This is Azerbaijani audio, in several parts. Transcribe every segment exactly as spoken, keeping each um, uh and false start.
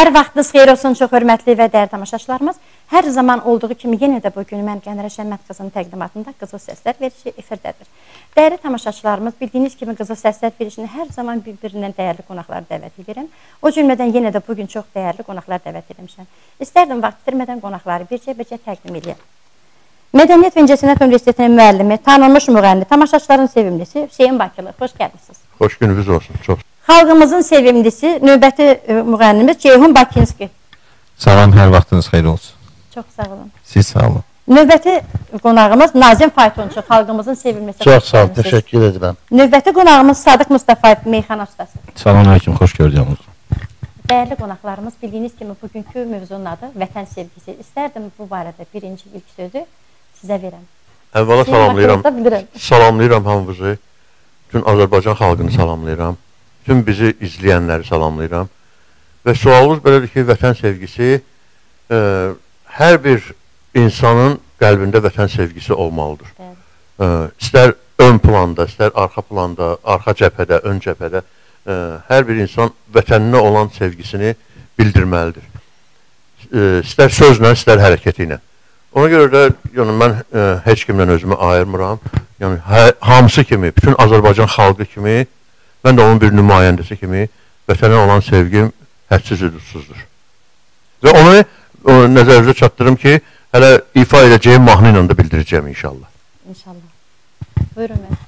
Hər vaxtınız xeyir olsun, çox hörmətli və dəyərli tamaşaçılarımız. Hər zaman olduğu kimi yenə də bugün mən Qənərə Şəmmət qızının təqdimatında Qızıl Səslər verişi efirdədir. Dəyərli tamaşaçılarımız, bildiyiniz kimi Qızıl Səslər verişini hər zaman bir-birindən dəyərli qonaqları dəvət edirəm. O cümlədən yenə də bugün çox dəyərli qonaqlar dəvət etmişəm. İstərdim vaxt itirmədən qonaqları bircə-bircə təqdim edeyim. Mədəniyyət və İncəsənət Universitetinin müəllimi, tanınmış müğənni, tamaşaçıların sevimlisi Hüseyin Bakılı. Xoş gəlmişsiniz. Xoş gününüz olsun. Çox. Xalqımızın sevimlisi, növbəti müğənnimiz Ceyhun Bakinski. Salam, hər vaxtınız xeyir olsun. Çox sağ olun. Siz sağ olun. Növbəti qonağımız Nazim Faytonçu, xalqımızın sevimlisi. Çox sağ olun, təşəkkür edirəm. Növbəti qonağımız Sadıq Mustafayev, meyxana ustası. Salam aleyküm, xoş gördüyünüz. Dəyərli qonaqlarımız, bildiyiniz kimi bugünkü mövzunun adı Vətən sevgisi. İstərdim bu barədə birinci ilk sözü sizə verəm. Əvvəla salamlayıram. Salamlayıram hamımızı. Bütün Azərbaycan xalqını salamlayıram. Bütün bizi izləyənləri salamlayıram. Və sualımız belədir ki, vətən sevgisi e, hər bir insanın qəlbində vətən sevgisi olmalıdır. E, istər ön planda, istər arxa planda, arxa cəbhədə, ön cəbhədə e, hər bir insan vətəninə olan sevgisini bildirməlidir. E, istər sözlə, istər hərəkəti ilə. Ona görə də yəni, mən e, heç kimlə özümü ayırmıram. Yəni, hə, hamısı kimi, bütün Azərbaycan xalqı kimi, mən də onun bir nümayəndəsi kimi vətənə olan sevgim hədsiz hüdudsuzdur. Və onu o, nəzərinizə çatdırım ki, hələ ifa edəcəyim mahnı ilə də bildirəcəyim inşallah. İnşallah. Buyurun mən.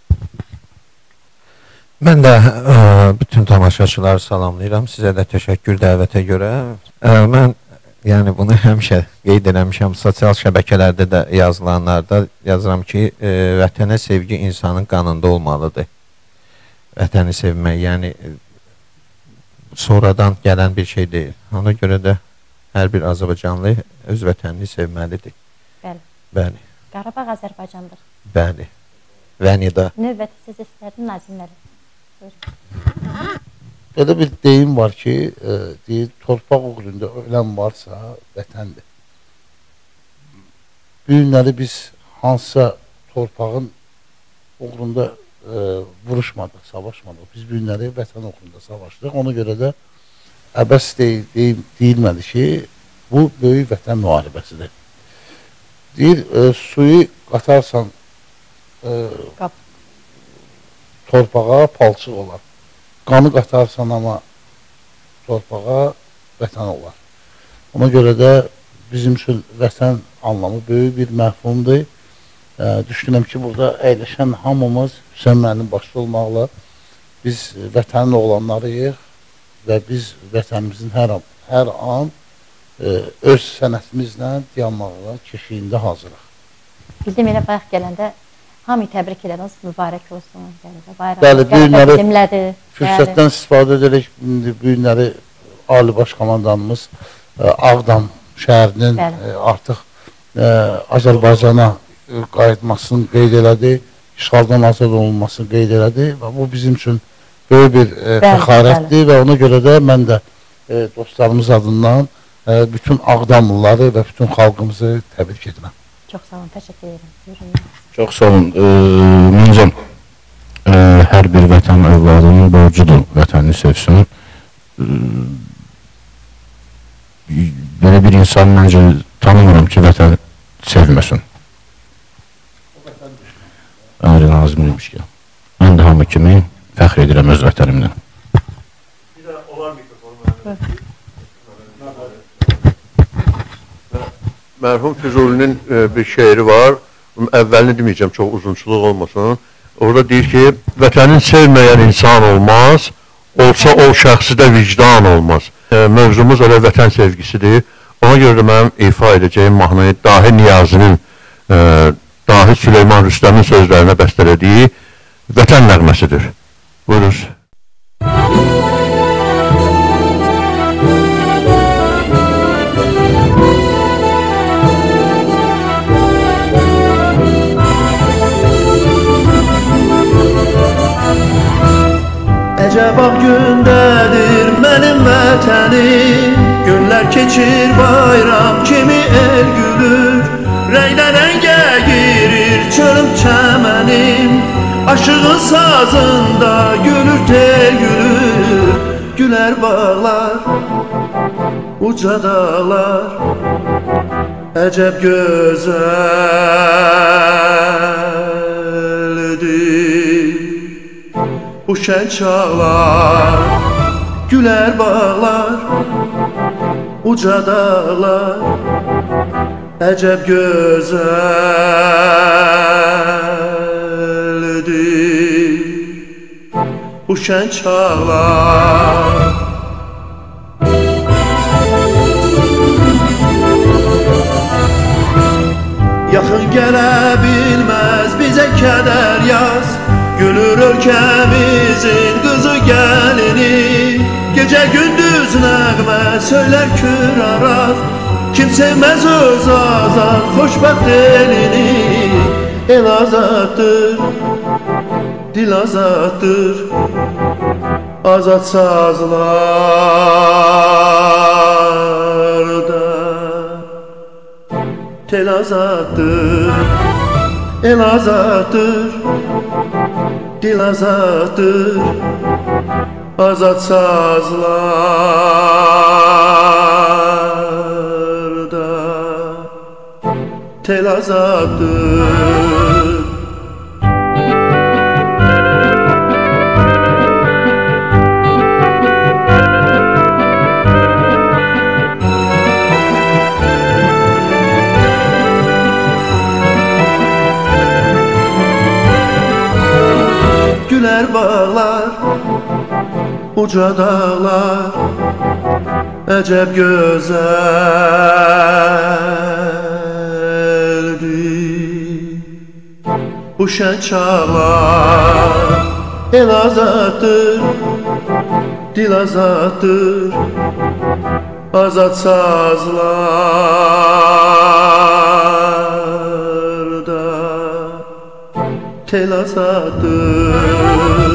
Mən də ə, bütün tamaşaçıları salamlayıram. Sizə də təşəkkür dəvətə görə. Ə, mən yəni bunu həmişə qeyd eləmişəm. Sosial şəbəkələrdə də yazılanlarda yazıram ki, ə, vətənə sevgi insanın qanında olmalıdır. Vətəni sevmək, yəni sonradan gələn bir şey deyil. Ona görə də hər bir Azərbaycanlı öz vətənini sevməlidir. Bəli. Bəli. Qarabağ Azərbaycandır. Bəli. Və nida. Növbəti siz istərdim Nazimləri. Belə bir deyim var ki, e, deyir, torpaq uğrunda ölən varsa vətəndir. Bu günləri biz hansısa torpağın uğrunda e, vuruşmadıq, savaşmadıq. Biz bu günləri vətən uğrunda savaşdıq. Ona görə də əbəs deyil, deyil, deyilməli ki, bu böyük vətən müharibəsidir. Deyir, e, suyu qatarsan e, torpağa palçıq olar. Qanı qatarsan amma torpağa vətən olar. Ona görə də bizim üçün vətən anlamı böyük bir məfhumdur. E, düşünürəm ki, burada əyləşən hamımız Hüseyin müəllim başda olmaqla biz vətənin oğlanlarıyıq və biz vətənimizin hər an, hər an e, öz sənətimizlə dayanmağa keşiyində hazırıq. Bildim elə bayaq gələndə hamı təbrik edəniz, mübarək olsun. Bəli, bu günləri fürsətdən istifadə edərək bu günləri Ali Baş Komandanımız Ağdam şəhərinin e, artıq e, Azərbaycana qayıtmasını qeyd elədi, işğaldan azad olunmasını qeyd elədi və bu bizim üçün böyük bir e, fəxarətdir və ona görə də mən də e, dostlarımız adından e, bütün Ağdamlıları və bütün xalqımızı təbrik edirəm. Çox sağ olun, təşəkkür edirəm. Çox sağ olun. E, Məncə e, hər bir vətən övladının borcudur vətənini sevsin. E, belə bir insan məncə tanımıram ki, vətən sevməsin. Əri Nazim demiş ki, mən də hamı kimi fəxr edirəm öz vətənimdən. Bir də olar mikrofonu mərhum Füzulinin e, bir şeiri var. Əvvəlini deməyəcəm, çox uzunçuluq olmasın. Orada deyir ki, vətənin sevməyən insan olmaz, olsa o şəxsidə vicdan olmaz. E, mövzumuz elə vətən sevgisidir. Ona görə də mənim ifa edəcəyim mahnı Dahi Niyazinin, e, Dahi Süleyman Rüstəmin sözlərinə bəstələdiyi vətən nəğməsidir. Buyuruz. Əcəb ağ gündədir mənim vətənim, günlər keçir bayram kimi el gülür, rəngdən rəngə girir çölüm çəmənim, aşığın sazında gülür tel gülür, gülər bağlar, uca dağlar, əcəb gözəldir bu şən çağlar. Gülər bağlar, uca dağlar, əcəb gözəldir bu şən çağlar. Yaxın gələ bilməz bizə kədər yaz, gülür ölkəmizin qızı gəlini. Gecə gündüz nəğmə söylər kür araz, kim sevməz öz azad xoşbəxt elini. El azaddır, dil azaddır, azad sazlarda. Tel azaddır, el azaddır, dil azaddır, azad sazlarda. Tel azaddır. Gülər bağlar, uca dağlar, əcəb gözəldir bu şən çağlar. El azaddır, dil azaddır, azad sazlarda. Tel azaddır.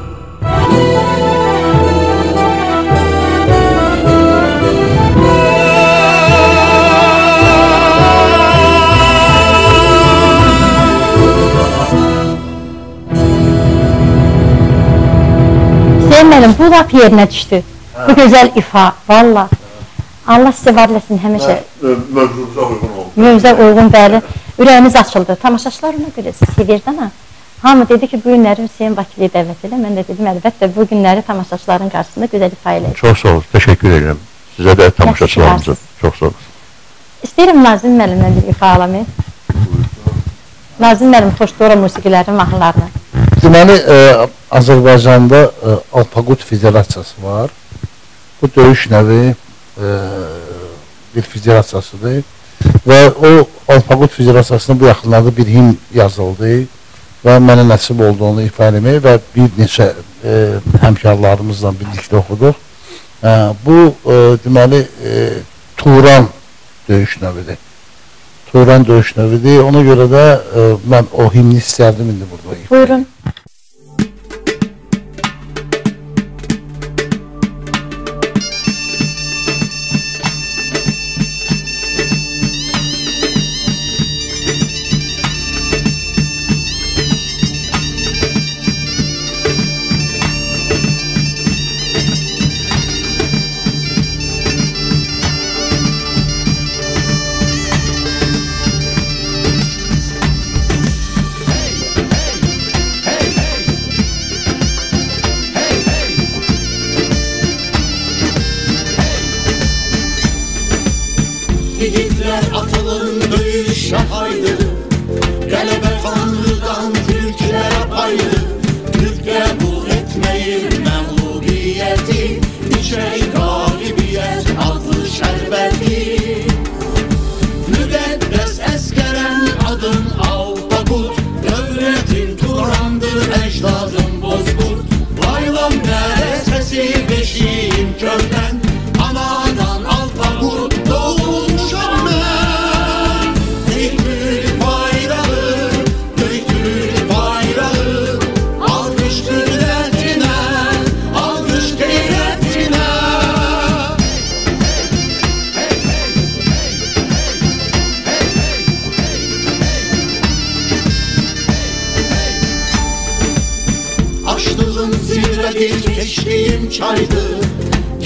Sevmədim, bu laf yerinə düşdü. Bu gözəl ifa, valla. Allah sizə var eləsin həmişə. Mövzumuza uyğun oldu. Mövzə uyğun, bəli. Ürəyimiz açıldı. Tamaşaçılar ona görə sevirdi ana. Hamı dedi ki, bu günləri Hüseyin Bakiliyə dəvət elə. Mən də dedim, əlbəttə bu günləri tamaşaçıların qarşısında gözəl ifa eləyir. Çox sağ olun, təşəkkür edirəm. Sizə də tamaşaçılarımıza. Çox sağ olun. İstəyirəm Nazim müəllimdən bir ifa alamayım. Nazim müəllim Xoşdora musiqilərinin mahnılarını. Deməli, e, Azərbaycanda e, Alpaqut Federasiyası var. Bu döyüş növi e, bir federasiyasıdır. Və o Alpaqut Federasiyasına bu yaxınlarda bir himn yazıldı və mənə nəsib olduğunu ifa eləmək və bir neçə e, həmkarlarımızla birlikdə oxuduq. E, bu, e, deməli, e, Turan döyüş növüdür. Turan döyüş növüdür. Ona görə də e, mən o himni istərdim indi burada. Buyurun. Yiğitler atılın döyüşe haydi, Qələbə Tanrıdan Türklere paydı. Türk qəbul etmeyin məğlubiyyəti, İçək qalibiyyət adlı şərbəti. Müqəddəs əskərən adım Alpaqut, dövlətin Turandır əcdadım Bozkurt. Laylan nərə səsi beşiyim köldən, anadan Alpaqut doğulmuşam mən. Ey Türk bayrağı, ey Türk bayrağı, alqış qüdrətinə, alqış qeyrətinə. Açdığın zirvədir, keçdiyim çaydır,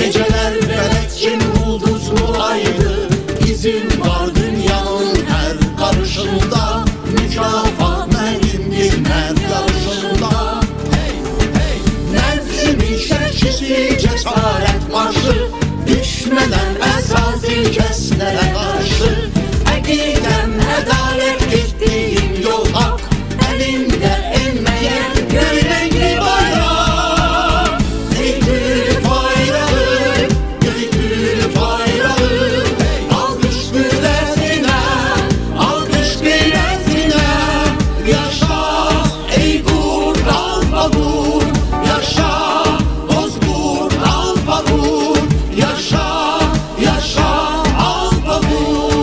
Geceler melekçin ulduzlu aydı. İzin var dünyanın her karışında. Mükafat benimdir her yarışında. Hey, hey. Nefsimin şerçisi cesaret marşı. Düşmeden esas ilkeslere karşı. Ekidem adalet gittiğim yol hak. Elinde enmeyen göy renkli bayrak. Ey Türk bayrağı, ey Türk bayrağı. Alkış milletine, alkış milletine. Yaşa ey Gur Alpagur, yaşa Bozgur Alpagur. Yaşa, yaşa Alpagur.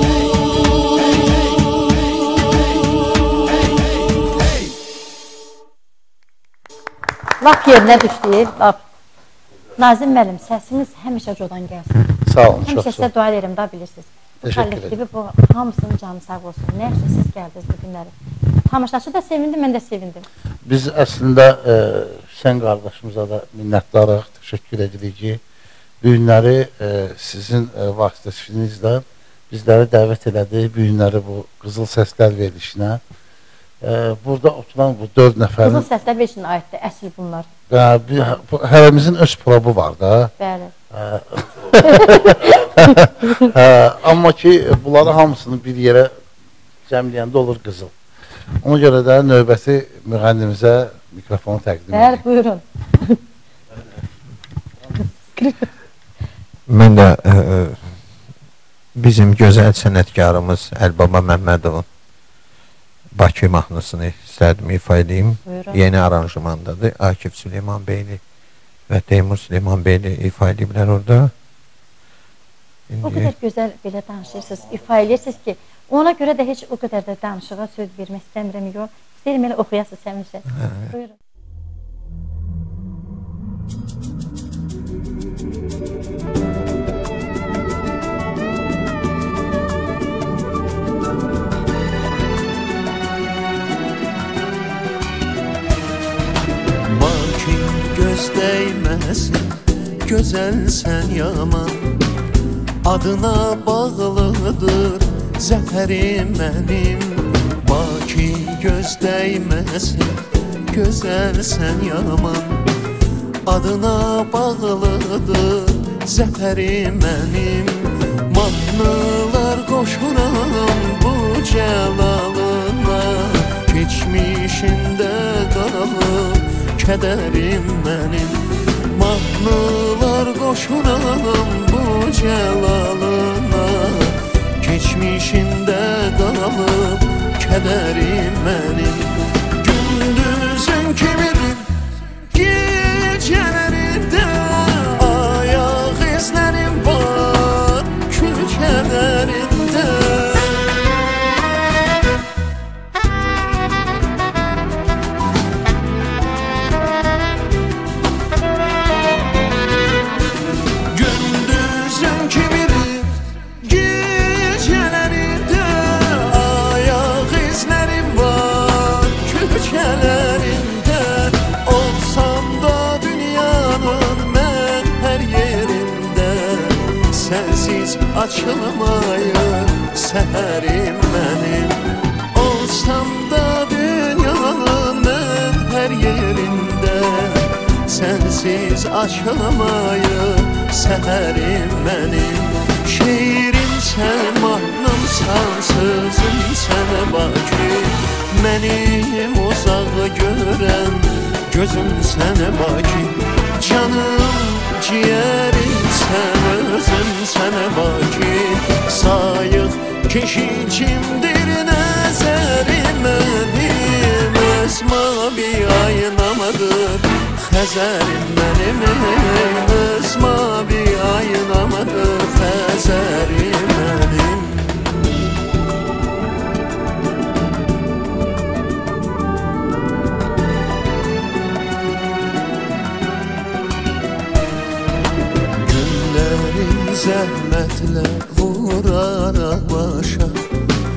Laf yerinə düşdü. Laf. Nazim müəllim, səsiniz həmişə codan gəlsin. Sağ olun, həmişə çox sağ sizə dua edirəm da, bilirsiniz. Bu kollektivi, bu hamısının canı sağ olsun. Nə yaxşı siz gəldiniz bu günləri. Tamaşaçı da sevindi, mən də sevindim. Biz əslində e, Hüseyn qardaşımıza da minnətdarıq, təşəkkür edirik ki, bu günləri e, sizin e, vasitəsinizlə bizləri dəvət elədi, bu günləri bu Qızıl Səslər verilişinə. E, burada oturan bu dörd nəfərin... Qızıl Səslər verilişinə aiddir, əsl bunlar. E, bir, bu, hərəmizin öz probu var da. Bəli. Hə, amma ki, bunları hamısını bir yerə cəmləyəndə olur Qızıl. Ona görə də növbəti müğənnimizə mikrofonu təqdim edir. Bəli, buyurun. Mən də e, bizim gözəl sənətkarımız Əlbaba Məmmədovun Bakı mahnısını istərdim ifa edeyim. Buyurun. Yeni aranjmandadır. Akif Süleyman Beyli və Teymur Süleyman Beyli ifa ediblər orada. İndi... O qədər gözəl belə danışırsınız, ifa edirsiniz ki, ona görə də heç o qədər də danışığa söz vermək istəmirəm, yox. İstəyirəm elə oxuyasınız həmişə. Buyurun. Bakı göz değməsin, gözəlsən yaman. Adına bağlıdır zəfərim mənim. Bakı göz değməsin, gözəlsən yaman. Adına bağlıdır zəfərim mənim. Mahnılar qoşuram bu cəlalına. Keçmişində qalıb kədərim mənim. Mahnılar qoşuram bu cəlalına. Keçmişində qalıb kədərim mənim. Gündüzün kimidir gecələrində. Ayaq izlərim var külkələrində. Açılmayır səhərim mənim. Olsam da dünyanın mən hər yerində. Sənsiz açılmayır səhərim mənim. Şeirim sən, mahnımsan, sözüm sənə Bakı. Mənim uzaq görən gözüm sənə Bakı. Canım, ciğerim sən, özüm sənə Bakı. Sayıq keşicimdir nəzərim mənim. Öz mavi aynamadır xəzərim mənim. Öz mavi aynamadır xəzərim mənim. Zəhmətlə vuraraq başa.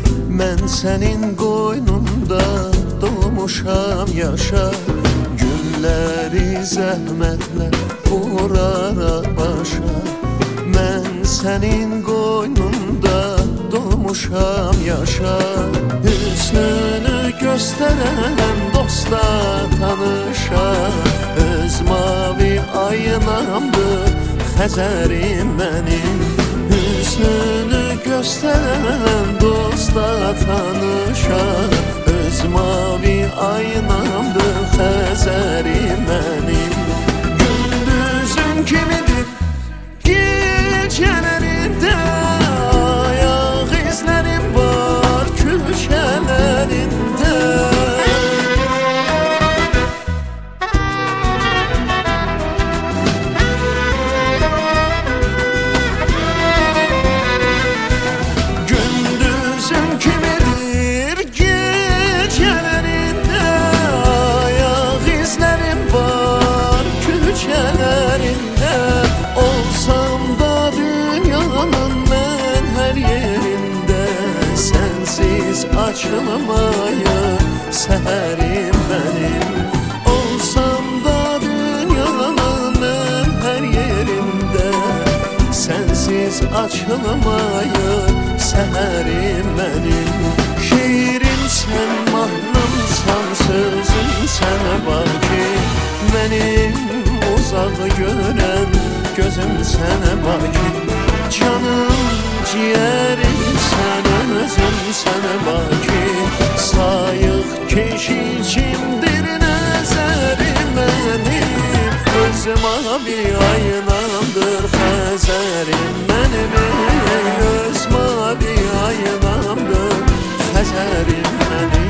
Mən sənin qoynunda doğmuşam yaşa. Gün illəri zəhmətlə vuraraq başa. Mən sənin qoynunda doğmuşam yaşa. Hüsnünü göstərən dosta tanışa. Öz mavi aynamdır Xəzərim mənim. Hüsnünü göstərən dosta tanışa. Öz mavi aynamdır Xəzərim mənim. Gündüzün kimidir gecələrində. Ayaq izlərim var küçələrində. Gündüzün kimidir gecələrində. Ayaq izlərim var küçələrində. Olsam da dünyanın mən hər yerində. Sənsiz açılmayır səhərim mənim. Olsam da dünyanın mən hər yerində. Sənsiz açılmayır səhərim mənim. Şeirim sən, mahnımsan, sözüm sənə var ki. Mənim uzaq görən gözüm sənə var ki. Canım, ciğerim sən, özüm sənə var ki. Sayıq keşikimdir nəzərim mənim. Özüm mavi aynamdır Xəzərim mənim. Öz mavi aynamdır Xəzərim mənim.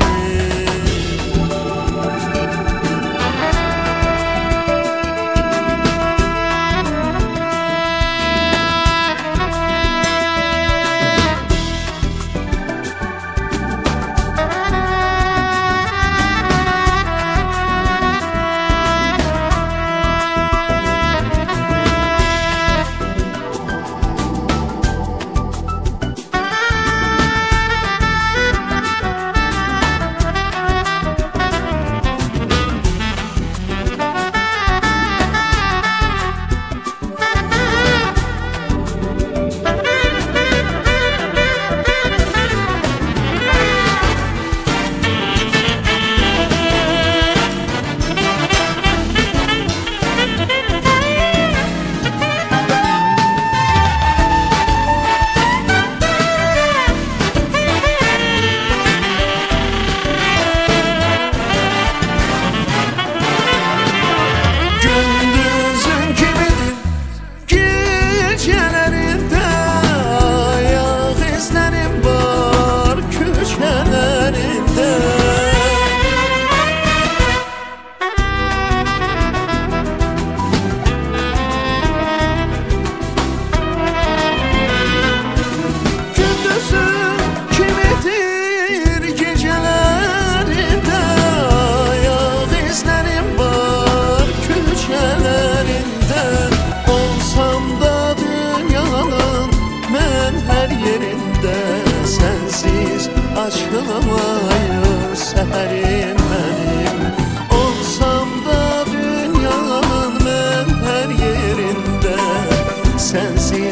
Açılmayır səhərim mənim. Olsam da dünyanın mən hər yerində. Sənsiz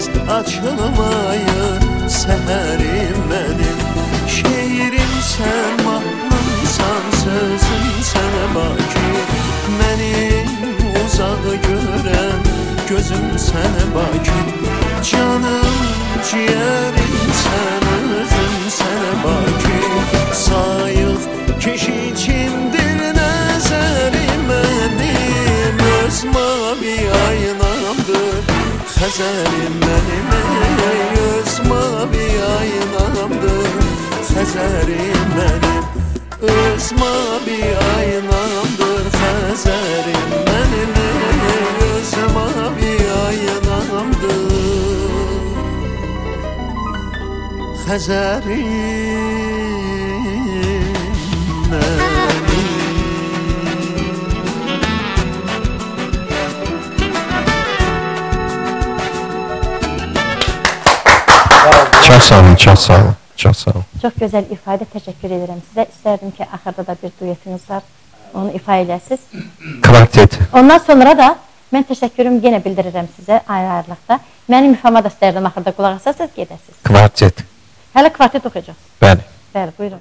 açılmayır səhərim mənim. Şeirim sən, mahnımsan, sözüm sənə var ki. Mənim uzaq görən gözüm sənə var ki. Canım, ciğerim sən, özüm sənə var ki. Sayıq keşikimdir nəzərim mənim. Öz mavi aynamdır Xəzərim mənim. Öz mavi aynamdır Xəzərim mənim. Öz mavi aynamdır Xəzərim mənim. Öz mavi aynamdır Xəzərim mənim. Çox sağ olun, çox sağ olun, çox sağ olun. Çox gözəl ifadə, təşəkkür edirəm sizə. İstərdim ki, axırda da bir duetiniz var. onu ifa edəsiniz. Kvartet. Ondan sonra da mən təşəkkürümü yenə bildirirəm sizə ayrı-ayrılıqda. Mənim ifama da istərdim axırda qulaq asasınız, gedəsiniz. Kvartet. Hələ kvartet oxuyacağız. Bəli. Bəli, buyurun.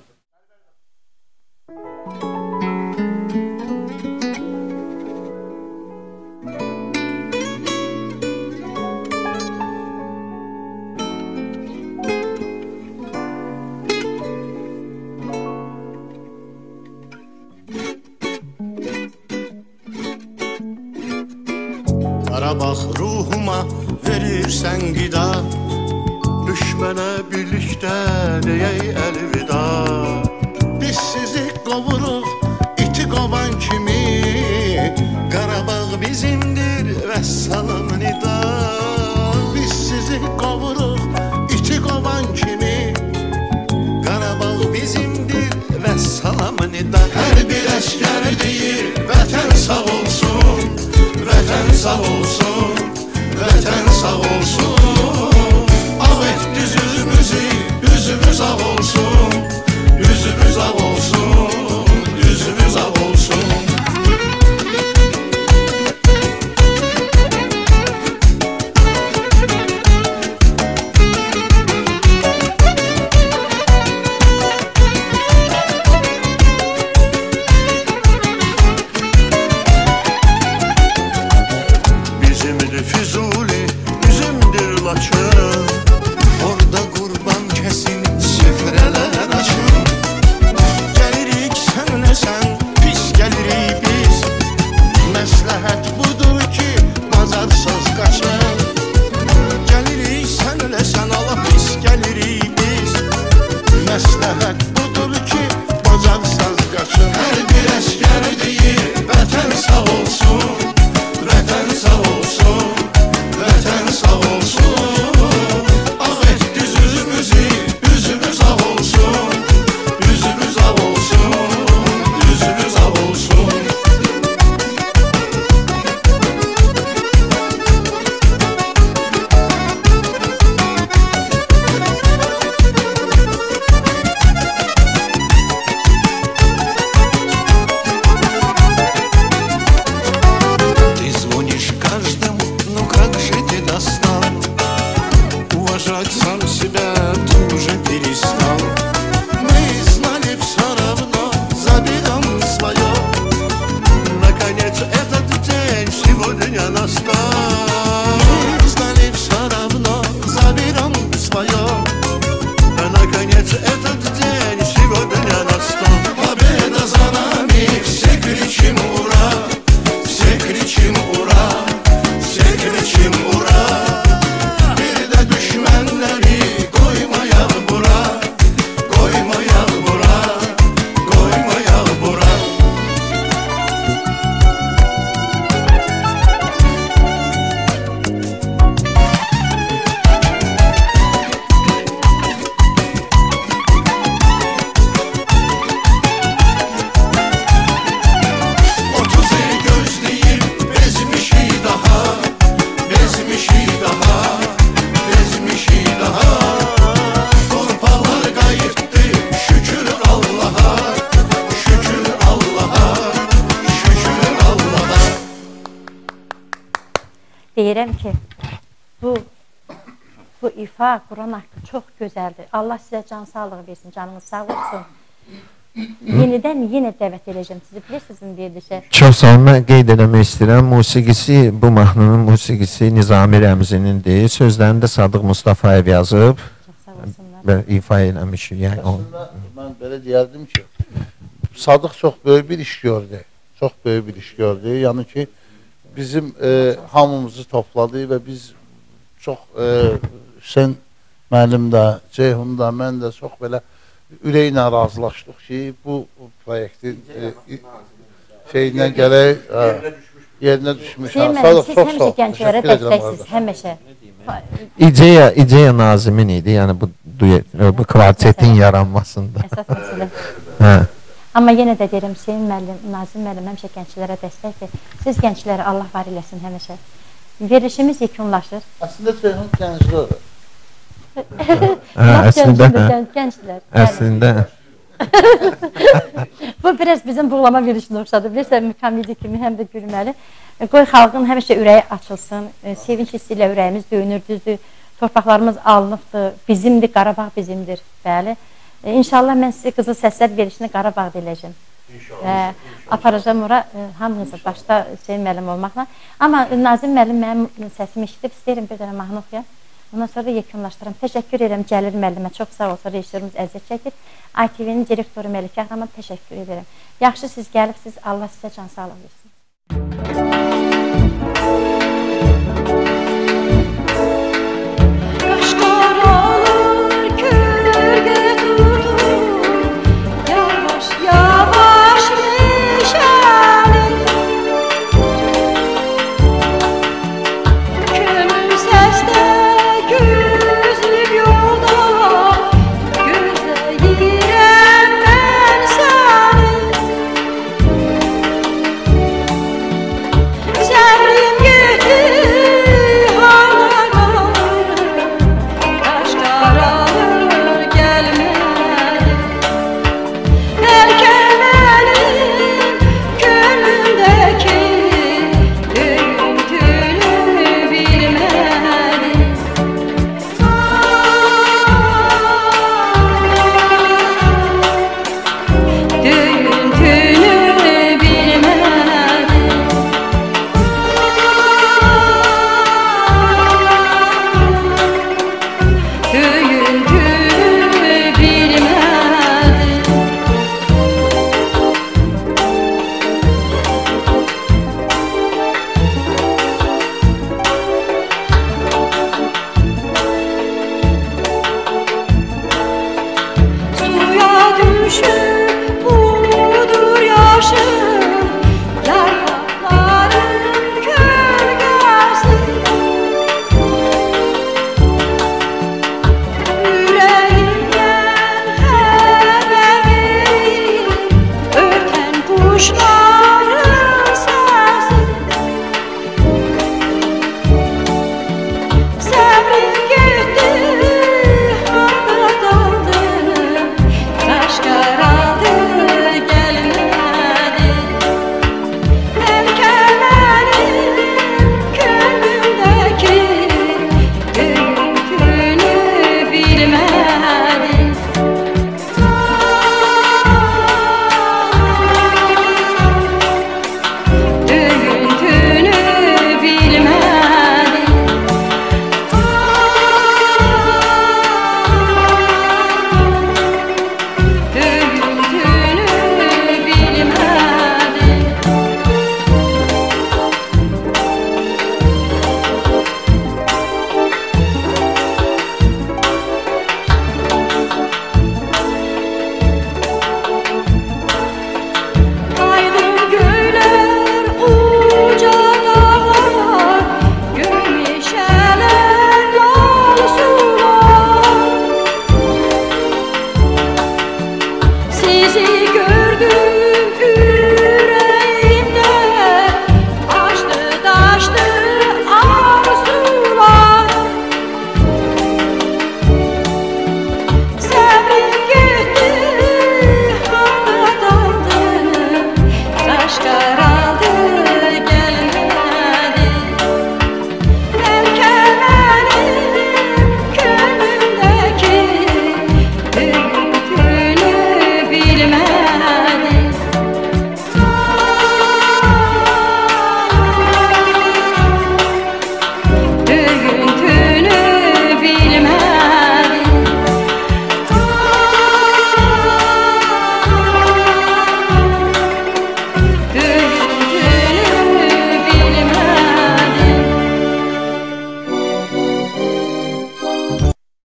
Qarabağ ruhuma verirsən qida, düşmənə birlikdə deyək əlvida. Biz sizi qovuruq iti qovan kimi, Qarabağ bizimdir vəssalam nida. Biz sizi qovuruq iti qovan kimi, Qarabağ bizimdir vəssalam nida. Hər bir əskər deyir vətən sağ olsun, vətən sağ olsun, vətən sağ olsun. Ağ et düzümüzü, üzümüz ağ olsun, üzümüz ağ olsun, üzümüz ağ olsun. Deyirəm ki, bu bu ifa Quran haqqı çox gözəldir. Allah sizə can sağlığı versin, canınız sağ olsun. Yenidən yenə dəvət edəcəm sizi, bilirsiniz verilişə. Çox sağ olun, mən qeyd eləmək istəyirəm. Musiqisi, bu mahnının musiqisi Nizami Rəmzinindir. Sözlərini də Sadıq Mustafayev yazıb. Çox sağ olsunlar. İfa eləmişik. Yəni, Aslında mən belə deyərdim ki, Sadıq çox böyük bir iş gördü. Çox böyük bir iş gördü. Yəni ki, bizim e, hamımızı topladı və biz çox e, Hüseyn müəllim də, Ceyhun da, mən də çox belə ürəklə razılaşdıq ki, bu proyektin e, şeyindən gələk yerinə düşmüş. Hüseyn müəllim, siz həmişə gənclərə dəstəksiniz, həmişə. İdeya, ideya Nazimin idi, yəni bu, bu kvartetin yaranmasında. Əsas məsələ. Hə. Amma yenə də deyirəm, Hüseyn müəllim, Nazim müəllim həmişə gənclərə dəstəkdir. Siz gəncləri Allah var eləsin həmişə. Verilişimiz yekunlaşır. Əslində Ceyhun gənclər. Əslində, gənclər. Əslində, Bu biraz bizim buğulama virüsünə oxşadı. Bilirsən, komedi kimi həm də gülməli. Qoy xalqın həmişə ürəyi açılsın, sevinç hissi ilə ürəyimiz döyünür, düzdür. Torpaqlarımız alınıbdır, bizimdir, Qarabağ bizimdir. Bəli. İnşallah mən sizi Qızıl Səslər verilişini Qarabağda eləyəcəm. Və aparacam ora hamınızı başda Hüseyin müəllim olmaqla. Amma Nazim müəllim mənim səsimi eşidib, istəyirəm bir dənə mahnı oxuyam. Ondan sonra yekunlaşdıram. Təşəkkür edirəm Cəlil müəllimə. Çox sağ olsa rejissorumuz əziyyət çəkir. I T V-nin direktoru Məlikə xanıma təşəkkür edirəm. Yaxşı siz gəlibsiniz. Allah sizə can sağlıq versin.